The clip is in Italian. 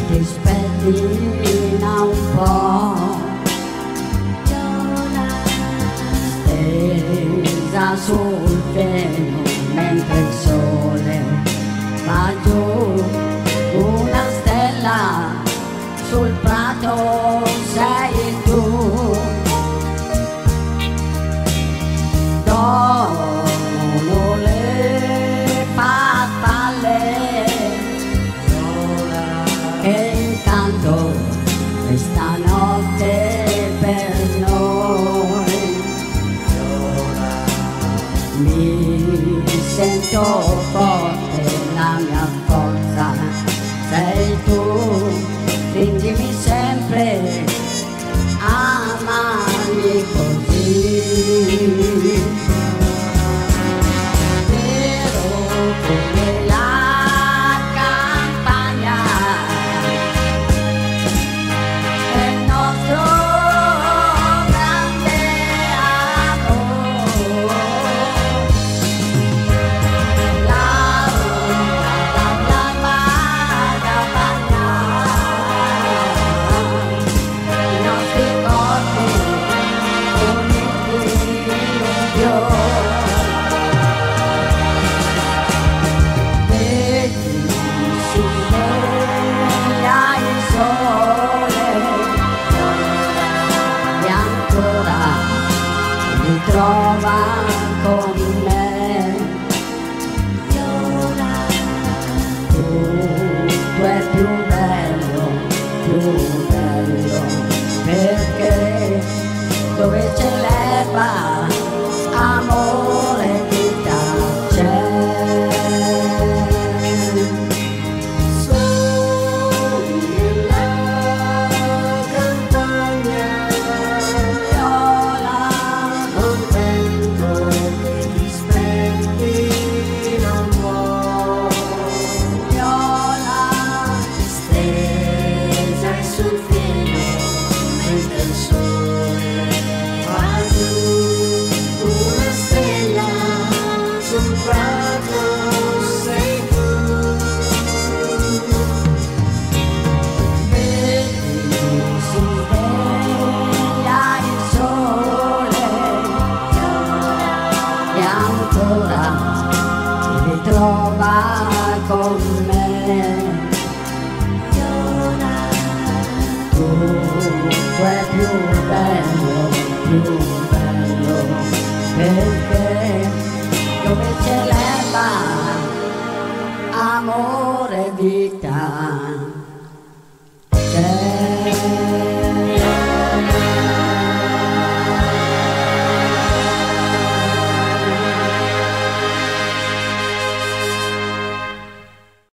ti spettina un po', stesa sul pieno mentre il sole va giù, una stella sul prato sei tu. Dormono le farfalle che intanto questa notte per noi. Mi sento forte, la mia forza sei tu, stringimi sempre, amami così. Vero come la campagna è il nostro grande amore. La i nostri corpi uniti in Dio. Vedi, si sveglia il sole e ancora mi trova con me. Tutto è più bello, perché dove c'è l'erba, amore, vita c'è. Soli nella campagna, viola col vento che ti spettina un po', viola stesa sul fieno mentre il sole va giù, una stella sul prato sei tu. Vedi, si sveglia il sole e ancora ti ritrova con me. Tutto è più bello, perché dove c'è l'erba, amore, vita.